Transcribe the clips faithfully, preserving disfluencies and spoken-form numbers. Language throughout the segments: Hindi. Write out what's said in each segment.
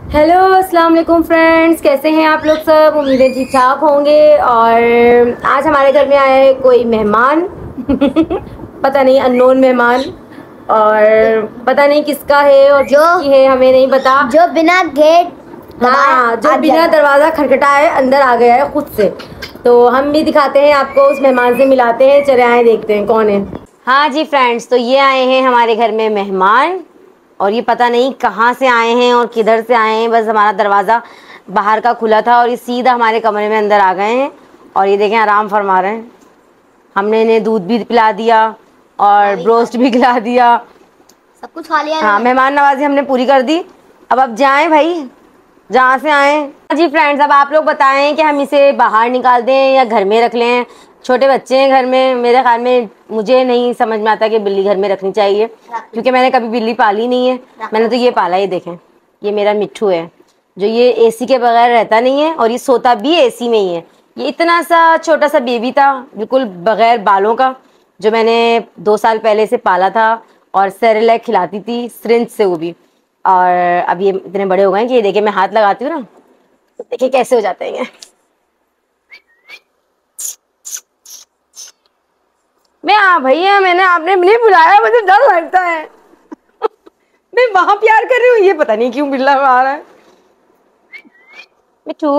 हेलो अस्सलाम वालेकुम फ्रेंड्स, कैसे हैं आप लोग सब। उम्मीद है ठीक ठाक होंगे। और आज हमारे घर में आया है कोई मेहमान पता नहीं, अननोन मेहमान, और पता नहीं किसका है और जो किसकी है हमें नहीं पता। जो बिना गेट हाँ, जो बिना दरवाज़ा खटखटाए अंदर आ गया है खुद से। तो हम भी दिखाते हैं आपको, उस मेहमान से मिलाते हैं। चले आए, देखते हैं कौन है। हाँ जी फ्रेंड्स, तो ये आए हैं हमारे घर में मेहमान, और ये पता नहीं कहाँ से आए हैं और किधर से आए हैं। बस हमारा दरवाज़ा बाहर का खुला था और ये सीधा हमारे कमरे में अंदर आ गए हैं। और ये देखें, आराम फरमा रहे हैं। हमने इन्हें दूध भी पिला दिया और ब्रोस्ट भी खिला दिया, सब कुछ खा लिया। हाँ, मेहमान नवाजी हमने पूरी कर दी। अब अब जाएं भाई, जहाँ से आए। जी फ्रेंड्स, अब आप लोग बताएं कि हम इसे बाहर निकाल दें या घर में रख लें। छोटे बच्चे हैं घर में, मेरे ख्याल में मुझे नहीं समझ में आता कि बिल्ली घर में रखनी चाहिए, क्योंकि मैंने कभी बिल्ली पाली नहीं है। मैंने तो ये पाला, ये देखें, ये मेरा मिट्ठू है जो ये एसी के बगैर रहता नहीं है, और ये सोता भी एसी में ही है। ये इतना सा छोटा सा बेबी था, बिल्कुल बगैर बालों का, जो मैंने दो साल पहले से पाला था, और सेरेलैक खिलाती थी सिरिंज से, वो भी। और अब ये इतने बड़े हो गए कि ये देखिए, मैं हाथ लगाती हूँ ना, तो देखिए कैसे हो जाते हैं। मैं हाँ भैया, मैंने आपने नहीं बुलाया, मुझे डर लगता है मैं वहां प्यार कर रही हूँ, ये पता नहीं क्यों बिल्ला आ रहा है। मिठू,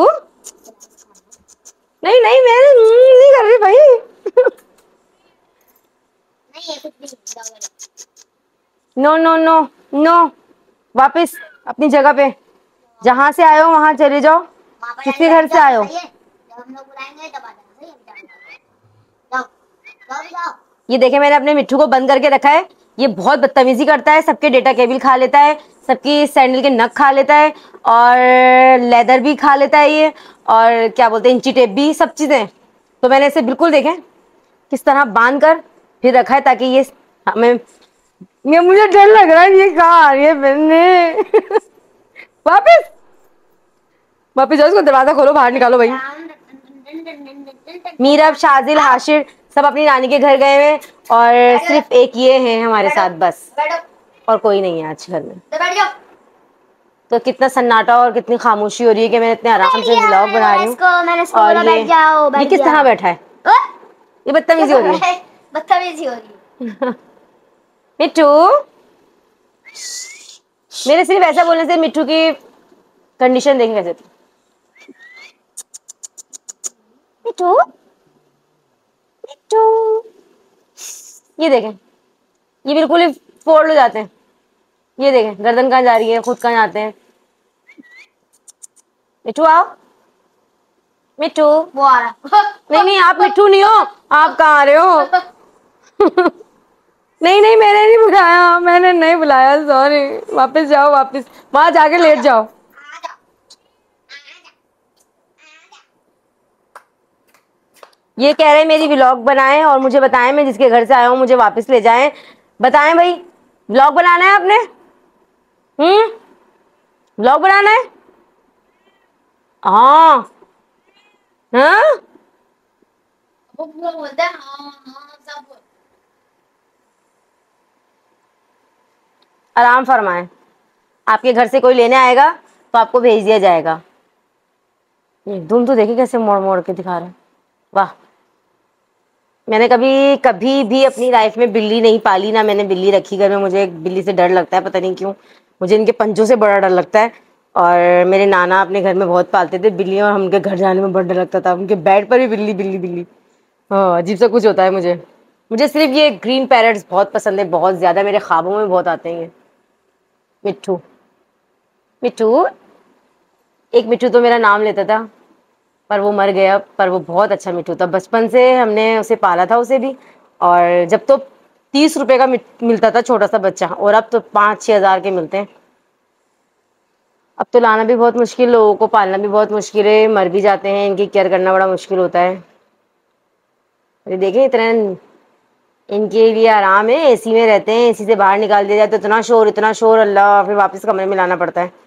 नहीं नहीं, मैं नहीं कर रही भाई नो नो नो नो, वापस अपनी जगह पे, जहां से आए हो वहां चले जाओ। किसके घर से आए हो? ये देखे, मैंने अपने मिट्टू को बंद करके रखा है। ये बहुत बदतमीजी करता है, सबके डेटा केबल खा लेता है, सबकी सैंडल के नख खा लेता है, और लेदर भी खा लेता है ये, और क्या बोलते हैं, इंची टेप भी, सब चीजें। तो मैंने इसे बिल्कुल, देखें किस तरह बांध कर फिर रखा है, ताकि ये हमें, ये मुझे डर लग रहा है, ये कहाँ आ रही है बनने वापिस वापिस जाओ, इसको दरवाजा खोलो, बाहर निकालो भाई। मीरब, शाजिल, हाशिर सब अपनी नानी के घर गए हुए, और सिर्फ एक ये है हमारे साथ बस, और कोई नहीं है आज घर में। तो कितना सन्नाटा और कितनी खामोशी हो रही है कि मैं इतने आराम से व्लॉग बना रही हूँ, और ये ये किस तरह बैठा है, ये बदतमीजी हो रही है, बदतमीजी हो रही है। मिट्टू, मेरे सिर्फ ऐसा बोलने से मिट्टू की कंडीशन देखें कैसे थी। मिट्टू मिट्टू, ये देखें, ये बिल्कुल ही फोल्ड हो जाते हैं। ये देखें, गर्दन कहाँ जा रही है, खुद कहाँ जाते हैं। मिट्टू आओ, मिट्टू। वो आ रहा नहीं नहीं, आप मिट्टू नहीं हो, आप कहाँ आ रहे हो नहीं नहीं, मैंने नहीं बुलाया, मैंने नहीं बुलाया, सॉरी। वापस जाओ, वापस वहां जाके लेट जाओ। ये कह रहे हैं मेरी व्लॉग बनाएं और मुझे बताएं, मैं जिसके घर से आया हूँ मुझे वापस ले जाएं। बताएं भाई, व्लॉग बनाना है आपने? हम्म व्लॉग बनाना है? हाँ हाँ, वो बोलता है हाँ हाँ सब बोल। आराम फरमाएं। आपके घर से कोई लेने आएगा तो आपको भेज दिया जाएगा। तुम तो देखिए कैसे मोड़ मोड़ के दिखा रहे हैं, वाह। मैंने कभी कभी भी अपनी लाइफ में बिल्ली नहीं पाली, ना मैंने बिल्ली रखी घर में। मुझे बिल्ली से डर लगता है, पता नहीं क्यों, मुझे इनके पंजों से बड़ा डर लगता है। और मेरे नाना अपने घर में बहुत पालते थे बिल्ली, और उनके घर जाने में बड़ा डर लगता था। उनके बेड पर भी बिल्ली बिल्ली बिल्ली, हाँ, अजीब सा कुछ होता है मुझे। मुझे सिर्फ ये ग्रीन पैरट्स बहुत पसंद है, बहुत ज्यादा, मेरे ख्वाबों में बहुत आते हैं ये। मिट्टू मिट्टू, एक मिट्टू तो मेरा नाम लेता था, पर वो मर गया। पर वो बहुत अच्छा मिट्टू था, बचपन से हमने उसे पाला था, उसे भी। और जब तो तीस रुपए का मिलता था छोटा सा बच्चा, और अब तो पाँच छः हजार के मिलते हैं। अब तो लाना भी बहुत मुश्किल, लोगों को पालना भी बहुत मुश्किल है, मर भी जाते हैं, इनकी केयर करना बड़ा मुश्किल होता है। अरे देखें, इतना इनके लिए आराम है, एसी में रहते हैं, एसी से बाहर निकाल दिया जाए तो इतना शोर इतना शोर, अल्लाह, फिर वापस कमरे में लाना पड़ता है।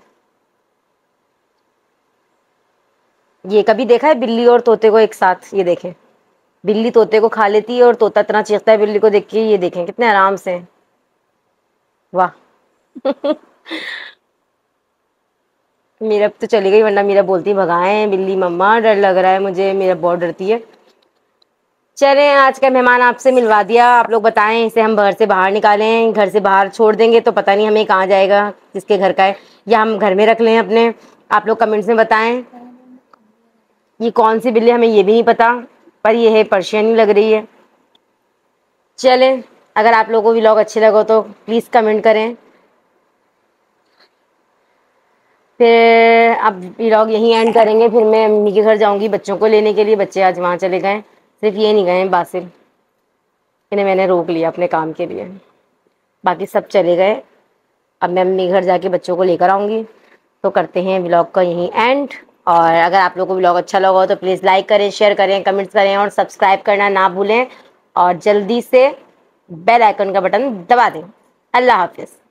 ये कभी देखा है बिल्ली और तोते को एक साथ? ये देखें, बिल्ली तोते को खा लेती है और तोता इतना चीखता है बिल्ली को देख के। ये देखें कितने आराम से, वाह मीरा तो चली गई, वरना मीरा बोलती भगाएं बिल्ली मम्मा, डर लग रहा है मुझे, मीरा बहुत डरती है। चलें, आज का मेहमान आपसे मिलवा दिया। आप लोग बताएं इसे हम घर से बाहर निकालें, घर से बाहर छोड़ देंगे तो पता नहीं हमें कहाँ जाएगा, किसके घर का है, या हम घर में रख लें अपने। आप लोग कमेंट्स में बताएं। ये कौन सी बिल्ली हमें ये भी नहीं पता, पर ये है पर्शियन ही लग रही है। चलें, अगर आप लोगों को व्लॉग अच्छे लगे तो प्लीज़ कमेंट करें। फिर अब व्लॉग यहीं एंड करेंगे, फिर मैं अम्मी के घर जाऊंगी बच्चों को लेने के लिए। बच्चे आज वहाँ चले गए, सिर्फ ये नहीं गए बासिल, इन्हें मैंने रोक लिया अपने काम के लिए, बाकी सब चले गए। अब मैं अम्मी घर जाके बच्चों को लेकर आऊँगी। तो करते हैं व्लॉग का यहीं एंड। और अगर आप लोगों को व्लॉग अच्छा लगा हो तो प्लीज़ लाइक करें, शेयर करें, कमेंट्स करें और सब्सक्राइब करना ना भूलें। और जल्दी से बेल आइकन का बटन दबा दें। अल्लाह हाफिज़।